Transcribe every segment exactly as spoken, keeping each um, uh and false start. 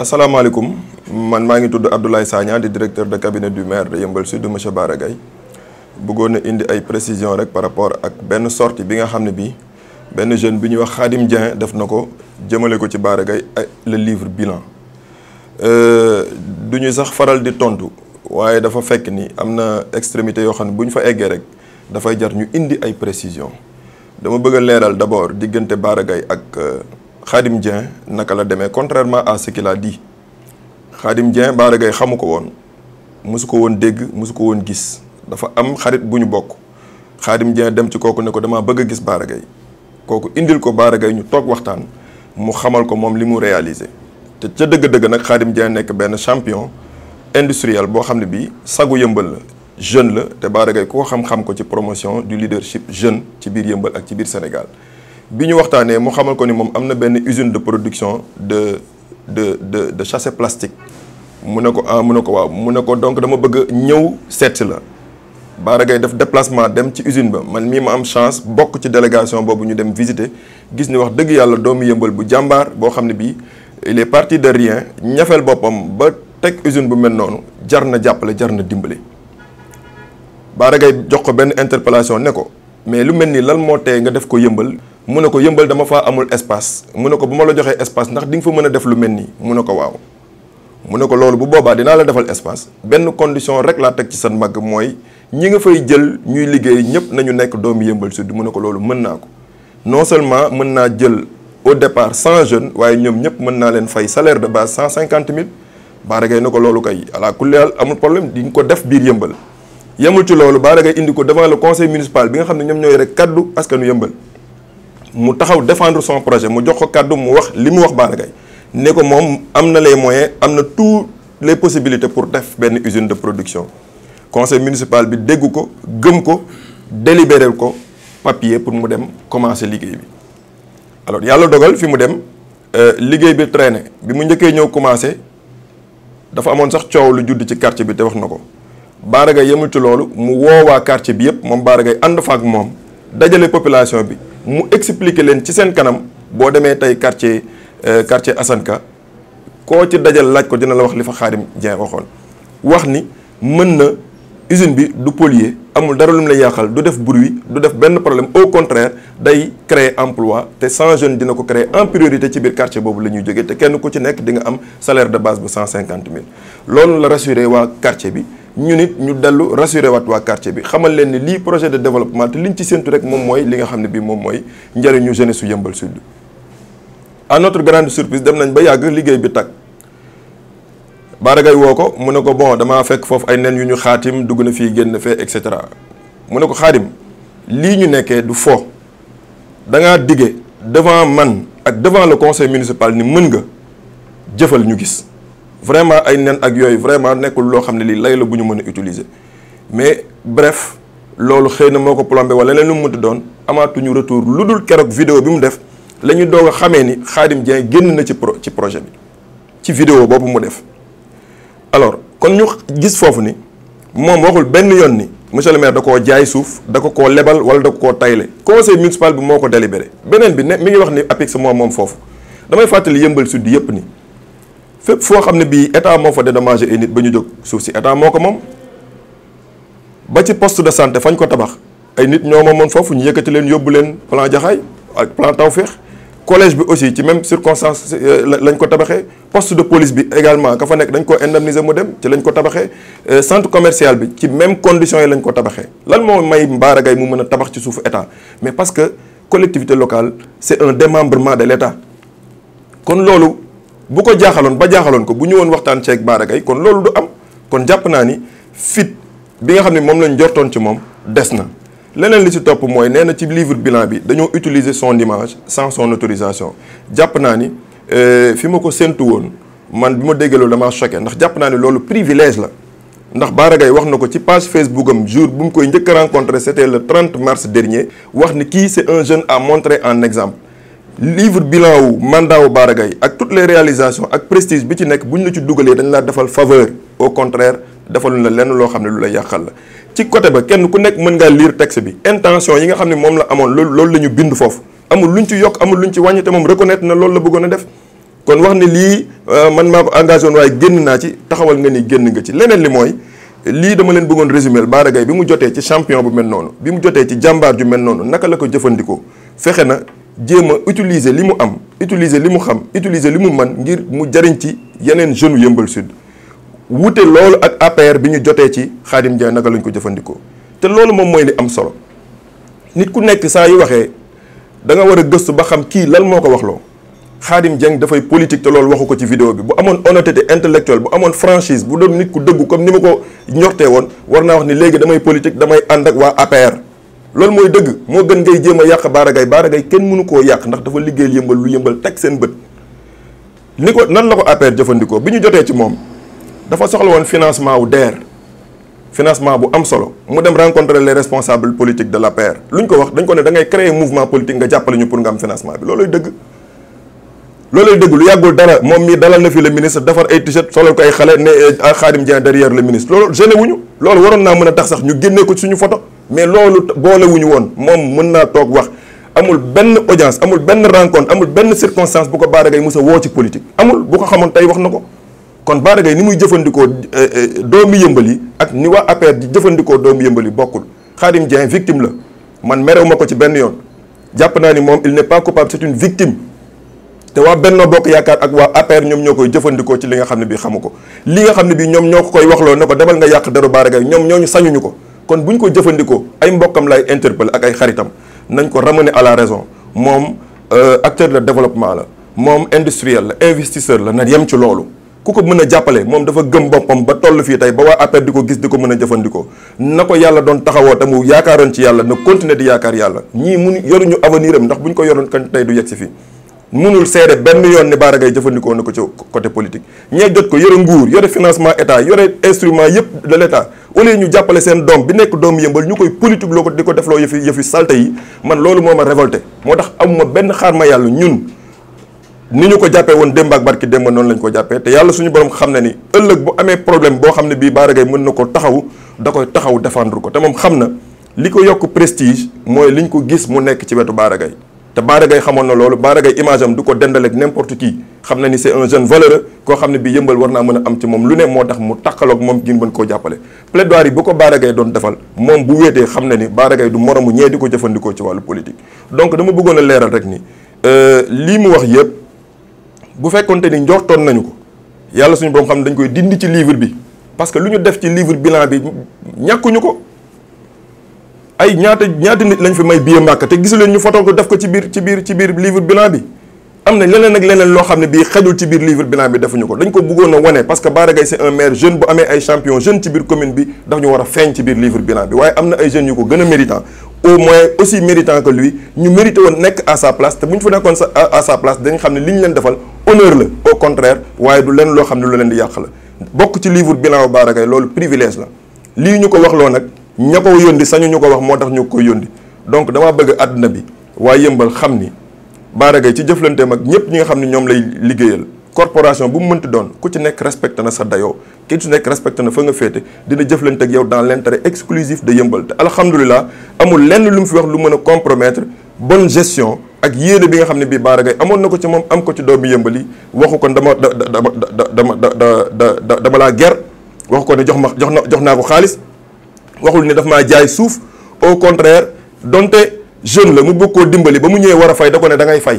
asalaamaaleykum man maa ngi tudd Abdoulaye Sagna di directeur de cabinet du maire de Yeumbeul Sud monsieur Bara Gaye bëggoon na indi ay précisions rek par rapport ak benn sortie bi nga xam ne bii benn jeune bi ñuy wax Khadim Dieng def na ko jëmale ko ci Bara Gaye ay le livre bilan du ñu sax faral di tontu waaye dafa fekk ni am na extrémité yoo xam ne bu ñu fa eggee rek dafay jar ñu indi ay précisions dama bëgg a leeral d'abord diggante Bara Gaye ak Khadim Dieng naka la demee contrairement à ce qu'il a dit Khadim Dieng Bara Gaye xamu ko woon mosu ko woon dégg mosu ko woon gis dafa am xarit bu ñu bokk Khadim Dieng dem ci kooku ne ko damaa bëgg a gis Bara Gaye kooku indil ko Bara Gaye ñu toog waxtaan mu xamal ko moom li mu réalisé te ca dëgg-dëgg nag Khadim Dieng nekk benn champion industriel boo xam ne bii sagu Yeumbeul la jeune la te Bara Gaye ku ko xam-xam ko ci promotion du leadership jeune ci biir Yeumbeul ak ci biir Sénégal bi ñu waxtaanee mu xamal ko ni moom am na benn usine de production de de de de sachet plastique mu ne ko ah mu ne ko waaw mu ne ko donc dama bëgg ñëw seet si la Bara Gaye def déplacement dem ci usine ba man mii ma am chance bokk ci délégation boobu ñu dem visiter gis ni wax dëgg yàlla doomu Yeumbeul bu jàmbaar boo xam ne bii il est parti de rien ñafeel boppam ba teg usine bu mel noonu jar na jàppale jar na dimbali Bara Gaye jox ko benn interpellation ne ko mais lu mel ni lan moo tee nga def ko Yeumbeul mu ne ko Yeumbeul dama faa amul espace mu ne ko bu ma la joxee espace ndax di nga fa mën a def lu mel nii mu ne ko waaw mu ne ko loolu bu boobaa dinaa la defal espace benn condition rek laa teg ci seen mag mooy ñi nga fay jël ñuy liggéey ñëpp nañu nekk doomu Yeumbeul Sud mu ne ko loolu mën naa ko non seulement mën naa jël au départ cent jeunes waaye ñoom ñëpp mën naa leen fay salaire de base cent cinquante mille Bara Gaye ne ko loolu kay ala kulli amul problème di nga ko def biir Yeumbeul yemul ci loolu Bara Gaye indi ko devant le conseil municipal bi nga xam ne ñoom ñooy rek kaddu askanu Yeumbeul mu taxaw défendre son projet mu jox ko kaddu mu wax li mu wax Bara Gaye ne ko moom am na les moyens am na toutes les possibilités pour def benn usine de production conseil municipal bi dégg ko gëm ko délibéré ko papier pour mu dem commencer liggéey bi alors yàlla dogal fi mu dem liggéey bi traîné bi mu njëkkee ñëw commencer dafa amoon sax coow lu judd ci quartier bi te wax na ko Bara Gaye yemul ci loolu mu woowaa quartier bi yëpp moom Bara Gaye ànd fa ak moom dajale population bi mu expliquer leen ci seen kanam boo demee tey quartier quartier Asanka koo ci dajal laaj ko dina la wax li fa Khadim Dieng waxoon wax ni mën na usine bi du polluer amul dara lu mu lay yàqal du def bruit du def benn problème au contraire day créer emploi te cent jeunes dina ko créer en priorité ci biir quartier boobu la ñuy jógee te kenn ku ci nekk di nga am salaire de base bu cent cinquante mille loolu la rassuré waa quartier bi ñu nit ñu dellu rassuré waat waa quartier bi xamal leen ni lii projet de développement te liñ ci séntu rek moom mooy li nga xam ne bii moom mooy njëriñu jeunesse su Yeumbeul Sud. à notre grande surprise dem nañ ba yàgg liggéey bi tag Bara Gaye woo ko mu ne ko bon damaa fekk foofu ay nen yu ñu xaatim dugg na fii génn fee et cetera mu ne ko Khadim lii ñu nekkee du fo da ngaa dige devant man ak devant le conseil municipal ni mën nga jëfal ñu gis. vraiment ay nen ak yooyu vraiment nekkul loo xam ne lii lay la bu ñu mën a utiliser mais bref loolu xëy na moo ko plombé wala leneen lu mu mënti doon amaatuñu retour lu dul keroog vidéo bi mu def la ñu doog a xamee ni Khadim Dieng génn na ci pro ci projet bi ci vidéo boobu mu def. alors kon ñu gis foofu ni moom waxul benn yoon ni monsieur le maire da koo jaay suuf da ko koo lebal wala da ko koo tayle conseil municipal bi moo ko délibéré beneen bi ne mi ngi wax ni APIX moom moom foofu damay fàttali Yeumbeul Sud yëpp ni. fépp foo xam ne bii état moo fa dédommagé ay nit ba ñu jóg suuf si état moo ko moom ba ci poste de santé fañ ko tabax ay nit ñoo moomoon foofu ñu yëkkati leen yóbbu leen plan Jaxaay ak plan Tawféex collège bi aussi ci même circonstance lañ ko tabaxee poste de police bi également ka fa nekk dañ ko indemniser mu dem ci lañ ko tabaxee centre commercial bi ci même conditions yi lañ ko tabaxee lan moo may Bara Gaye mu mën a tabax ci suufu état mais parce que collectivité locale c'est un démembrement de l'état kon loolu bu ko jaaxaloon ba jaaxaloon ko bu ñëwoon waxtaan ceeg Bara Gaye kon loolu du am kon jàpp naa ni fit bi nga xam ne moom lañ jortoon ci moom des na leneen li ci topp mooy nee na ci livre bilan bi dañoo utiliser son image sans son autorisation jàpp naa ni fi ma ko séntu woon man bi ma déggee loolu damaa choqué ndax jàpp naa ni loolu privilège la ndax Bara Gaye wax na ko ci page Facebook am jour bu mu koy njëkk a rencontré c'était le trente mars dernier wax ni kii c'est un jeune à montrer en exemple livre bilan wu mandat wu Bara Gaye ak toutes les réalisations ak prestige bi ci nekk bu ñu la ci dugalee dañ laa defal faveur au contraire defaluñ la lenn loo xam ne lu la yàqal la ci côté ba kenn ku nekk mën ngaa lire texte bi intention yi nga xam ne moom la amoon loolu loolu la ñu bind foofu amul luñ ci yokk amul luñ ci wàññi te moom reconnaître na loolu la bëggoon a def kon wax ni lii man maa ko engagé woon waaye génn naa ci taxawal nga ni génn nga ci leneen li mooy lii dama leen bëggoon résumer Bara Gaye bi mu jotee ci champion bu mel noonu bi mu jotee ci jàmbaar ju mel noonu naka la ko jëfandikoo fexe na jéem a utiliser li mu am utiliser li mu xam utiliser li mu man ngir mu jariñ ci yeneen jeunes Yeumbeul Sud wute loolu ak A P R bi ñu jotee ci Khadim Dieng naka lañ ko jëfandikoo te loolu moom mooy li am solo nit ku nekk saa yu waxee da nga war a gëstu ba xam kii lan moo ko waxloo Khadim Dieng dafay politique te loolu waxu ko ci vidéo bi bu amoon honnêteté intellectuelle bu amoon franchise bu doon nit ku dëggu comme ni ma ko ñortee woon war naa wax ni léegi damay politique damay ànd ak waa A P R loolu mooy dëgg moo gën ngay jéem a yàq Bara Gaye Bara Gaye kenn mënu koo yàq ndax dafa liggéeyal yëmbal lu yëmbal teg seen bët ni ko nan la ko A P R jëfandikoo bi ñu jotee ci moom dafa soxla woon financement wu D E R financement bu am solo mu dem rencontrer les responsables politiques de l'A P R lu ñu ko wax dañ ko ne da ngay créer mouvement politique nga jàppale ñu pour nga am financement bi looloy dëgg looloy dëgg lu yàggul dara moom mii dalal na fi le ministre defar ay t-shirt solal ko ay xale ne Khadim Dieng derrière le ministre loolu gêné wuñu loolu waroon naa mën a tax sax ñu génnee ko suñu photo mais loolu boolewuñu woon moom mën naa toog wax amul benn audience amul benn rencontre amul benn circonstance bu ko Bara Gaye mos a woo ci politique amul bu ko xamoon tey wax na ko kon Bara Gaye ni muy jëfandikoo doomu yëmbal yi ak ni waa A P R di jëfandikoo doomu yëmbal yi bokkul Khadim Dieng victime la man merew ma ko ci benn yoon jàpp naa ni moom il n'est pas coupable c'est une victime te waa Benno Bokk Yaakaar ak waa A P R ñoom ñoo koy jëfandikoo ci li nga xam ne bii xamu ko li nga xam ne bii ñoom ñoo ko koy waxloo ne ko demal nga yàq deru Bara Gaye ñoom ñooñu sañuñu ko kon bu ñu ko jëfandikoo ay mbokkam lay interpeller ak ay xaritam nañ ko ramener à la raison moom acteur de développement la moom industriel la investisseur la na yem ci loolu ku ko mën a jàppale moom dafa gëm boppam ba toll fii tey ba waa A P R di ko gis di ko mën a jëfandikoo na ko yàlla doon taxawoo te mu yaakaaroon ci yàlla na continuer di yaakaar yàlla ñii mun yoruñu avenir am ndax bu ñu ko yoroon kan tey du yegg si fii munul seede benn yoon ni Bara Gaye jëfandikoo na ko ci côté politique ñee jot ko yore nguur yore financement état yore instrument yëpp de l' état au lieu ñu jàppale seen doom bi nekk doomu yëmbal ñu koy politique loo ko di ko defloo yëfi yëfi salte yi man loolu moo ma révolté moo tax amuma benn xaar ma yàlla ñun ni ñu ko jàppee woon démb ak barki démb noonu lañ ko jàppee te yàlla suñu borom xam ne ni ëllëg bu amee problème boo xam ne bii Bara Gaye mën na ko taxaw da koy taxaw défendre ko te moom xam na li ko yokk prestige mooy liñ ko gis mu nekk ci wetu Bara Gaye te Bara Gaye xamoon na loolu Bara Gaye image am du ko dendaleeg n'importe qui xam na ni c'est un jeune valeureux koo xam ne bii yëmbal war naa mën a am ci moom lu ne moo tax mu takkaloog moom ngir mën koo jàppale plaidoirie yi bu ko Bara Gaye doon defal moom bu wéetee xam na ni Bara Gaye du moromu ñee di ko jëfandikoo ci wàllu politique donc dama bëggoon a leeral rek ni lii mu wax yëpp bu fekkonte ni njortoon nañu ko yàlla suñu borom xam ne dañ koy dindi ci livre bi parce que lu ñu def ci livre bilan bi ñàkkuñu ko ay ñaata ñaata nit lañ fi may billet Màkka te gisu leen ñu photo ko def ko ci biir ci biir ci biir livre bilan bi am na leneen ak leneen loo xam ne bii xejul ci biir livre bilan bi defuñu ko dañ ko bëggoon a wane parce que Bara Gaye c'est un maire jeune bu amee ay champion jeune ci biir commune bi daf ñu war a feeñ ci biir livre bilan bi waaye am na ay jeunes yu ko gën a méritant au moins aussi méritant que lui ñu mérité woon nekk à sa place te bu ñu fa nekkoon sa à sa place dañ xam ne li ñu leen defal honneur la au contraire waaye du leen loo xam ne lu leen di yàq la bokk ci livre bilan Bara Gaye loolu privilège la lii ñu ko wax loo nag ña ko yóndi sañu ñu ko wax moo tax ñu ko yóndi donc dama bëgg àdduna bi waa yëmbal xam ni Bara Gaye ci jëflanteem ak ñëpp ñi nga xam ne ñoom lay liggéeyal corporation bu mu mënti doon ku ci nekk respecté na sa dayoo ki ci nekk respecté na fa nga féete dina jëflante ak yow dans l' intérêt exclusif de yëmbal te alhamdulilah amul lenn lu mu fi wax lu mën a compromettre bonne gestion ak yéene bi nga xam ne bii Bara Gaye amoon na ko ci moom am ko ci doomu yëmbal yi waxu ko dama da dama da dama da dama laa ger waxu ko ne jox ma jox na jox naa ko xaalis waxul ni daf maa jaay suuf au contraire donte jeune la mu bëgg koo dimbali ba mu ñëwee war a fay da ko ne da ngay fay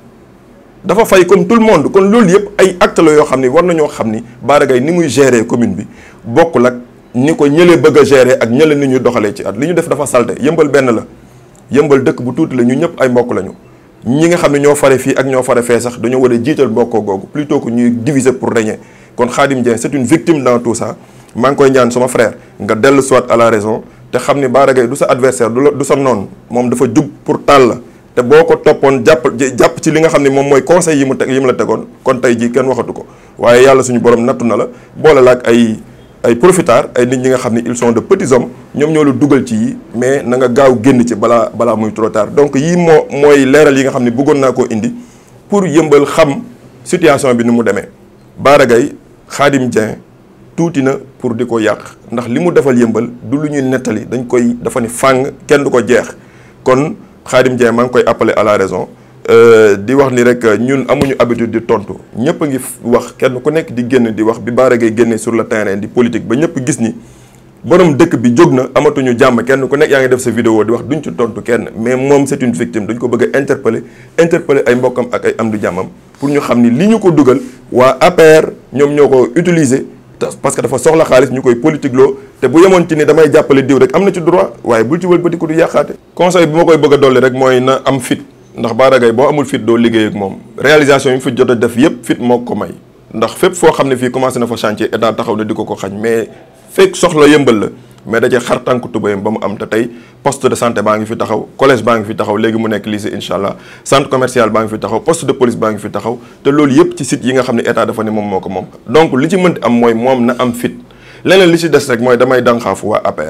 dafa fay comme tout le monde kon loolu yëpp ay acte la yoo xam ni war nañoo xam ni Bara Gaye ni muy gérer commune bi bokkul ak ni ko ñëlee bëgg a gérer ak ñële ni ñu doxalee ci at li ñu def dafa salte yëmbal benn la yëmbal dëkk bu tuuti la ñu ñëpp ay mbokk lañu ñi nga xam ne ñoo fare fii ak ñoo fare fee sax dañoo war a jiital mbokkoo googu plutôt que ñuy diviser pour régner kon Khadim Dieng c'est une victime dans tout ça maa ngi koy ñaan sama frère nga dellu soit à la raison te xam ni Bara Gaye du sa adversaire du la du sa noonu moom dafa jug pour taal la te boo ko toppoon jàpp jàpp ci li nga xam ne moom mooy conseil yi mu teg yi mu la tegoon kon tey jii kenn waxatu ko waaye yàlla suñu borom nattu na la boole la ak ay ay profiteurs ay nit ñi nga xam ne ils sont de petits hommes ñoom ñoo la dugal ci yi mais na nga gaaw génn ci balaa balaa muy trop tard donc yii moo mooy leeral yi nga xam ne bëggoon naa koo indi pour yëmbal xam situation bi ni mu demee Bara Gaye Khadim Dieng tuuti na pour di ko yàq ndax li mu defal yëmbal du lu ñuy nettali dañ koy dafa ni fàng kenn du ko jeex kon Khadim Dieng maa ngi koy appeler à la raison di wax ni rek ñun amuñu habitude di tontu ñëpp a ngi wax kenn ku nekk di génn di wax bi Bara Gaye génnee sur le terrain di politique ba ñëpp gis ni borom dëkk bi jóg na amatuñu jàmm kenn ku nekk yaa ngi def sa vidéo di wax duñ ci tontu kenn mais moom c'est une victime dañ ko bëgg a interpeller interpeller ay mbokkam ak ay am du jàmmam pour ñu xam ni li ñu ko dugal waa A P R ñoom ñoo ko utiliser parce que dafa soxla xaalis ñu koy politique loo te bu yemoon ci ni damay jàppale diw rek am na ci droit waaye bul ci wëlbati ko du yàqaate. conseil bi ma koy bëgg a dolli rek mooy na am fit ndax Bara Gaye boo amul fit doo liggéey ak moom réalisation yi mu fi jot a def yëpp fit moo ko may ndax fépp foo xam ne fii commencé na fa chantier état taxaw na di ko ko xañ mais fekk soxla yëmbal la mais da cee xar tànk tubayam ba mu am te tey poste de santé baa ngi fi taxaw collège baa ngi fi taxaw léegi mu nekk lycée incha allah centre commercial baa ngi fi taxaw poste de police baa ngi fi taxaw te loolu yëpp ci site yi nga xam ne état dafa ne moom moo ko moom donc li ci mënti am mooy moom na am fit leneen li ci des rek mooy damay dànqaafu waa A P R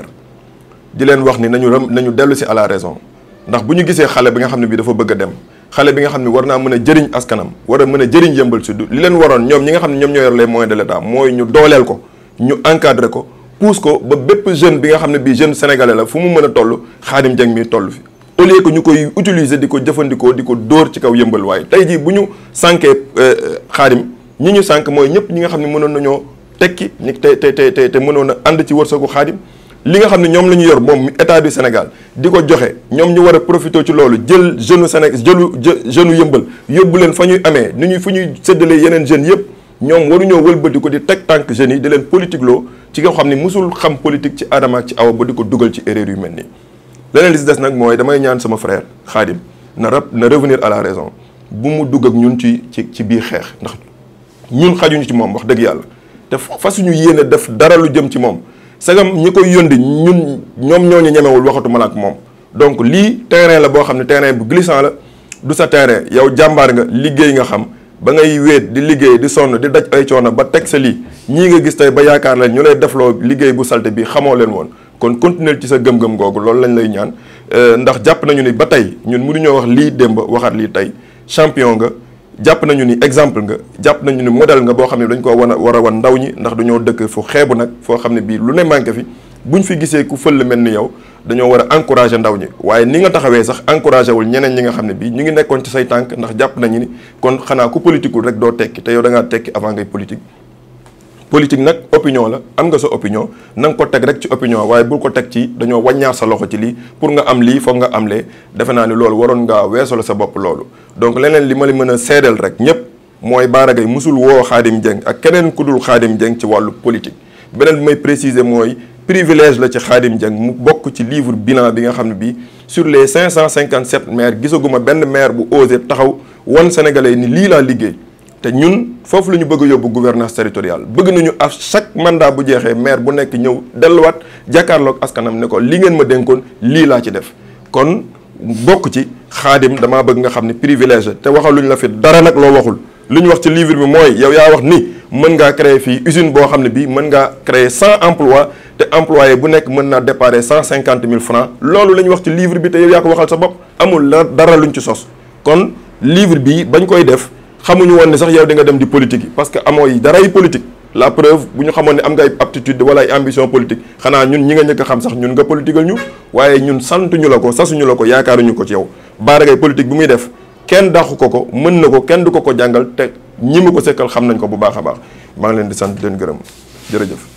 di leen wax ni nañu ram nañu dellu si à la raison ndax bu ñu gisee xale bi nga xam ne bii dafa bëgg a dem xale bi nga xam ne war naa mën a jëriñ askanam war a mën a jëriñ yëmbal sud li leen waroon ñoom ñi nga xam ne ñoom ñoo yor les moyens de l'état mooy ñu dooleel ko ñu encadrer ko pousse ko ba bépp jeune bi nga xam ne bii jeune sénégalais la fu mu mën a toll Khadim Dieng mi toll fi au lieu que ñu koy utiliser di ko jëfandikoo di ko dóor ci kaw yëmbal waaye tey jii bu ñu sànkee Khadim ñi ñu sànk mooy ñëpp ñi nga xam ne mënoon nañoo tekki ñi te te te te mënoon a ànd ci wërsëgu Khadim li nga xam ne ñoom la ñu yor moom état du Sénégal di ko joxe ñoom ñu war a profité ci loolu jël jeune Sénégal jëlu jeune yëmbal yóbbu leen fa ñuy amee ni ñuy fu ñuy séddalee yeneen jeunes yëpp ñoom waruñoo wëlbati ko di teg tànk jeunes yi di leen politique loo ci nga xam ne musul xam politique ci Adama ak ci Awa ba di ko dugal ci erreur yu mel nii. leneen li si des nag mooy damay ñaan sama frère Khadim na rab na revenir à la raison bu mu dugg ak ñun ci ci ci biir xeex ndax ñun xajuñu ci moom wax dëgg yàlla te fasuñu yéene def dara lu jëm ci moom sagam ñi koy yóndi ñun ñoom ñoo ñu ñemewul waxatu ma ak moom. donc lii terrain la boo xam ne terrain bu glissant la du sa terrain yow jàmbaar nga liggéey nga xam. ba ngay wéet di liggéey di sonn di daj ay coono ba teg sa lii ñii nga gis tey ba yaakaar leen ñu lay defloo liggéey bu salte bi xamoo leen woon kon continuer ci sa gëm-gëm googu loolu lañ lay ñaan ndax jàpp nañu ni ba tey ñun mënuñoo wax lii démb waxaat lii tey champion nga jàpp nañu ni exemple nga jàpp nañu ni modèle nga boo xam ne dañ koo wan a war a wan ndaw ñi ndax dañoo dëkk fu xeebu nag foo xam ne bii lu ne manqué fi buñ fi gisee ku fël mel ni yow dañoo war a encourager ndaw ñi waaye ni nga taxawee sax encourager wul ñeneen ñi nga xam ne bii ñu ngi nekkoon ci say tànk ndax jàpp nañu ni kon xanaa ku politiqueul rek doo tekki te yow da ngaa tekki avant ngay politique. politique nag opinion la am nga sa opinion na nga ko teg rek ci opinion waaye bul ko teg ci dañoo wàññaar sa loxo ci lii pour nga am lii foog nga am lee defe naa ni loolu waroon ngaa weesoo sa bopp loolu. donc leneen li ma la mën a seedeel rek ñëpp mooy Bara Gaye musul woo Khadim Dieng ak keneen ku dul Khadim Dieng ci wàllu politique beneen bi may préciser mooy. privilège la ci Khadim Dieng mu bokk ci livre bilan bi nga xam ne bii sur les cinq cent cinquante sept maires gisaguma benn maire bu osé taxaw wan sénégalais ni lii laa liggéey te ñun foofu la ñu bëgg a yóbbu gouvernance territoriale bëgg nañu à chaque mandat bu jeexee maire bu nekk ñëw delluwaat jàkkaarloog askanam ne ko li ngeen ma dénkoon lii laa ci def kon bokk ci Khadim damaa bëgg nga xam ne privilège te waxaluñ la fi dara nag loo waxul li ñu wax ci livre bi mooy yow yaa wax ni mën ngaa créer fii usine boo xam ne bii mën ngaa créer cent emplois te employé bu nekk mën naa déparé cent cinquante mille francs loolu la ñu wax ci livre bi te yow yaa ko waxal sa bopp amul la dara luñ ci sos kon livre bi bañ koy def xamuñu woon ne sax yow di nga dem di politique yi parce que amoo yi dara yi politique la preuve bu ñu xamoon ne am nga ay aptitude wala ay ambition politique xanaa ñun ñi nga njëkk a xam sax ñun nga politiqueal ñu waaye ñun santuñu la ko sasuñu la ko yaakaaruñu ko ci yow Bara Gaye politique bi muy def kenn dàqu ko ko mën na ko kenn du ko ko jàngal te ñi mu ko sekkal xam nañ ko bu baax a baax maa ngi leen di sant di leen gërëm jërëjëf